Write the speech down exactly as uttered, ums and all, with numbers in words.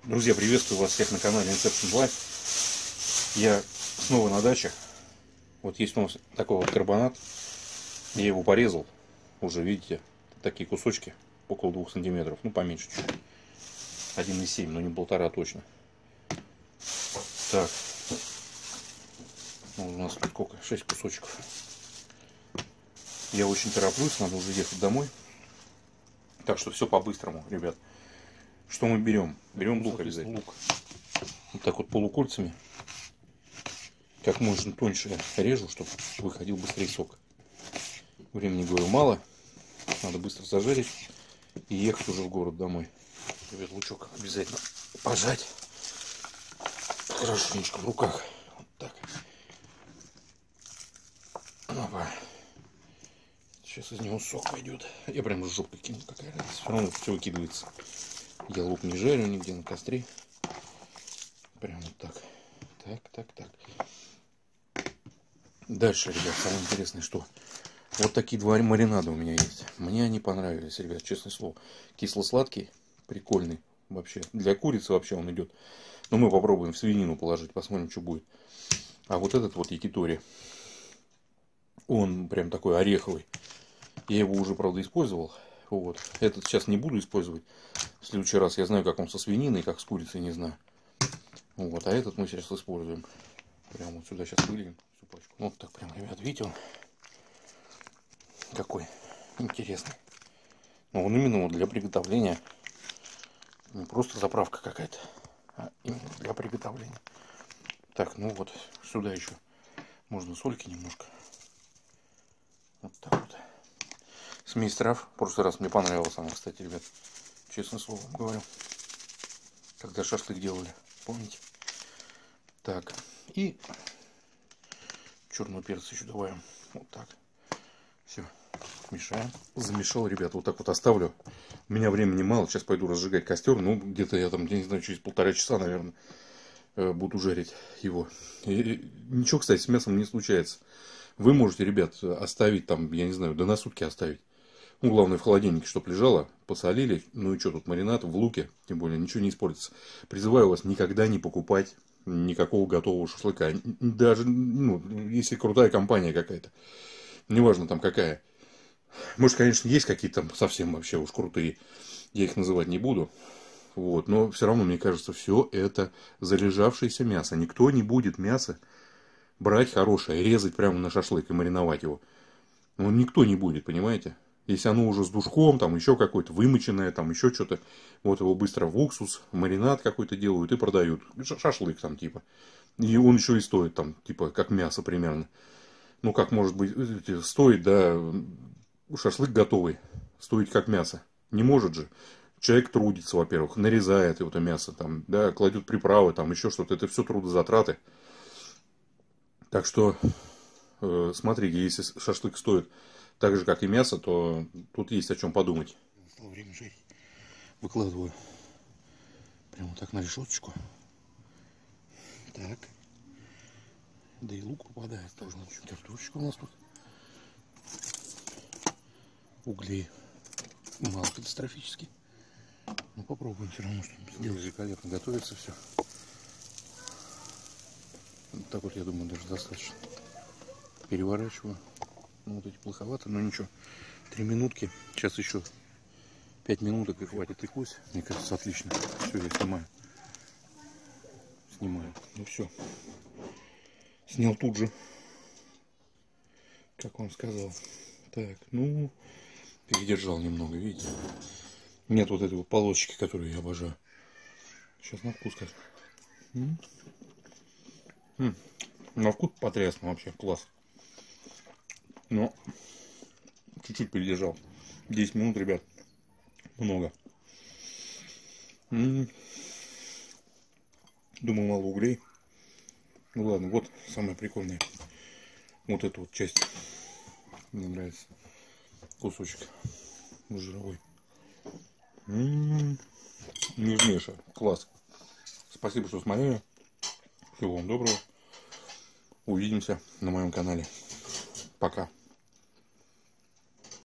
Друзья, приветствую вас всех на канале Inception Life. Я снова на даче. Вот есть у нас такой вот карбонат. Я его порезал. Уже видите, такие кусочки, около двух сантиметров. Ну, поменьше чуть-чуть. один и семь, но не полтора точно. Так. Ну, у нас тут сколько? шесть кусочков. Я очень тороплюсь, надо уже ехать домой. Так что все по-быстрому, ребят. Что мы берем? Берем лук обязательно. Лук. Вот так вот полукольцами. Как можно тоньше режу, чтобы выходил быстрее сок. Времени, говорю, мало. Надо быстро зажарить и ехать уже в город домой. Ребят, лучок обязательно пожать. Хорошенечко в руках. Вот так. Опа. Сейчас из него сок пойдет. Я прям с жопой кину, какая разница. Все равно все выкидывается. Я лук не жарю нигде на костре. Прям вот так. Так, так, так. Дальше, ребят, самое интересное, что вот такие два маринада у меня есть. Мне они понравились, ребят, честное слово. Кисло-сладкий, прикольный вообще. Для курицы вообще он идет. Но мы попробуем в свинину положить, посмотрим, что будет. А вот этот вот якитори, он прям такой ореховый. Я его уже, правда, использовал. Вот. Этот сейчас не буду использовать. В следующий раз я знаю, как он со свининой, как с курицей, не знаю. Вот. А этот мы сейчас используем. Прямо вот сюда сейчас выльем всю пачку. Вот так прям, ребят, видите, он какой интересный. Но он именно вот для приготовления. Не просто заправка какая-то, а именно для приготовления. Так, ну вот сюда еще можно сольки немножко. Вот так вот. Смесь трав. В прошлый раз мне понравилась она, кстати, ребят. Честное слово говорю. Когда шашлык делали. Помните? Так. И черный перец еще добавим. Вот так. Все. Мешаем. Замешал, ребят. Вот так вот оставлю. У меня времени мало. Сейчас пойду разжигать костер. Ну, где-то я там, я не знаю, через полтора часа, наверное, буду жарить его. И ничего, кстати, с мясом не случается. Вы можете, ребят, оставить там, я не знаю, да на сутки оставить. Ну, главное, в холодильнике, чтобы лежало, посолили. Ну и что тут, маринад в луке, тем более, ничего не испортится. Призываю вас никогда не покупать никакого готового шашлыка. Даже, ну, если крутая компания какая-то. Неважно там какая. Может, конечно, есть какие-то там совсем вообще уж крутые. Я их называть не буду. Вот. Но все равно, мне кажется, все это залежавшееся мясо. Никто не будет мясо брать хорошее, резать прямо на шашлык и мариновать его. Ну, никто не будет, понимаете? Если оно уже с душком, там еще какое-то вымоченное, там еще что-то, вот его быстро в уксус, маринад какой-то делают и продают. Шашлык там типа. И он еще и стоит там, типа, как мясо примерно. Ну, как может быть, стоит, да, шашлык готовый, стоит как мясо. Не может же. Человек трудится, во-первых, нарезает это мясо, там, да, кладет приправы, там еще что-то. Это все трудозатраты. Так что, э, смотрите, если шашлык стоит так же, как и мясо, то тут есть о чем подумать. Настало время жарить. Выкладываю прямо так на решеточку. Так. Да и лук попадает тоже. Картошечка у нас тут. Углей мало катастрофически. Ну попробуем все равно что-нибудь сделать. Великолепно готовится все. Вот так вот, я думаю, даже достаточно. Переворачиваю. Ну, вот эти плоховато, но ничего. Три минутки. Сейчас еще пять минуток и хватит. И пусть. Мне кажется, отлично. Все, я снимаю. Снимаю. Ну все. Снял тут же. Как вам сказал. Так, ну, передержал немного, видите. Нет вот этой вот полосочки, которую я обожаю. Сейчас на вкус как. М -м. На вкус потрясно вообще. Класс. Но чуть-чуть передержал. десять минут, ребят. Много. М -м. Думал, мало углей. Ну ладно, вот самое прикольное. Вот эту вот часть. Мне нравится. Кусочек жировой. М-м-м. Нежнейший. Класс. Спасибо, что смотрели. Всего вам доброго. Увидимся на моем канале. Пока.